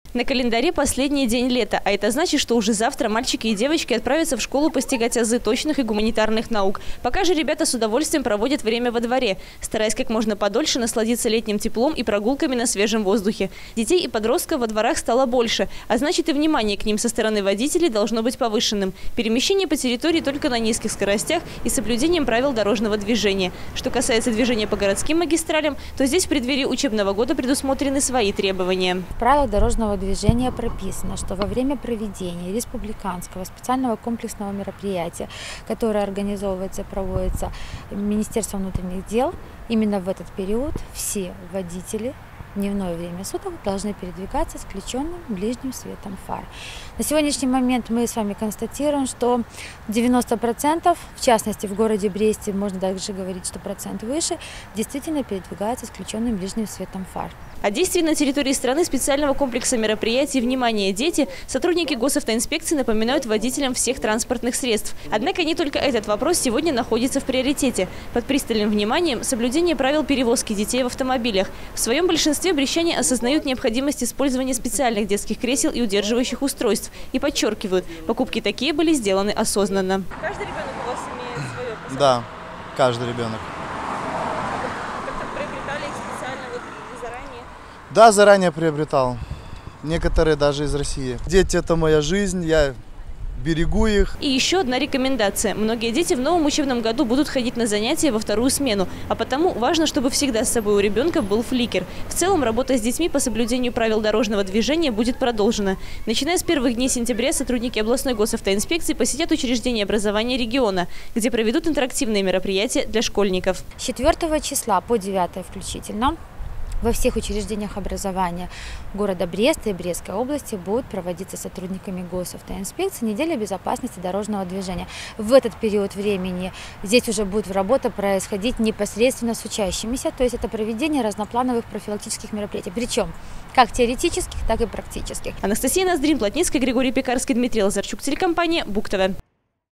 На календаре последний день лета, а это значит, что уже завтра мальчики и девочки отправятся в школу постигать азы точных и гуманитарных наук. Пока же ребята с удовольствием проводят время во дворе, стараясь как можно подольше насладиться летним теплом и прогулками на свежем воздухе. Детей и подростков во дворах стало больше, а значит и внимание к ним со стороны водителей должно быть повышенным. Перемещение по территории только на низких скоростях и соблюдением правил дорожного движения. Что касается движения по городским магистралям, то здесь в преддверии учебного года предусмотрены свои требования. В правилах дорожного движения прописано, что во время проведения республиканского специального комплексного мероприятия, которое организовывается и проводится Министерством внутренних дел, именно в этот период все водители в дневное время суток должны передвигаться с включенным ближним светом фар. На сегодняшний момент мы с вами констатируем, что 90%, в частности в городе Бресте, можно даже говорить, что процент выше, действительно передвигаются с включенным ближним светом фар. О действии на территории страны специального комплекса мероприятий «Внимание, дети» сотрудники госавтоинспекции напоминают водителям всех транспортных средств. Однако не только этот вопрос сегодня находится в приоритете. Под пристальным вниманием соблюдение правил перевозки детей в автомобилях. В своем большинстве брестчане осознают необходимость использования специальных детских кресел и удерживающих устройств. И подчеркивают, покупки такие были сделаны осознанно. Каждый ребенок у вас имеет свое пособие? Да, каждый ребенок. Как-то приобретали их специально заранее? Да, заранее приобретал. Некоторые даже из России. Дети – это моя жизнь, я берегу их. И еще одна рекомендация. Многие дети в новом учебном году будут ходить на занятия во вторую смену, а потому важно, чтобы всегда с собой у ребенка был фликер. В целом, работа с детьми по соблюдению правил дорожного движения будет продолжена. Начиная с первых дней сентября сотрудники областной госавтоинспекции посетят учреждения образования региона, где проведут интерактивные мероприятия для школьников. С 4 числа по 9 включительно во всех учреждениях образования города Бреста и Брестской области будут проводиться сотрудниками госавтоинспекции неделя безопасности дорожного движения. В этот период времени здесь уже будет работа происходить непосредственно с учащимися, то есть это проведение разноплановых профилактических мероприятий, причем как теоретических, так и практических. Анастасия Ноздрин, Плотницкая, Григорий Пекарский, Дмитрий Лазарчук, телекомпания БУК ТВ.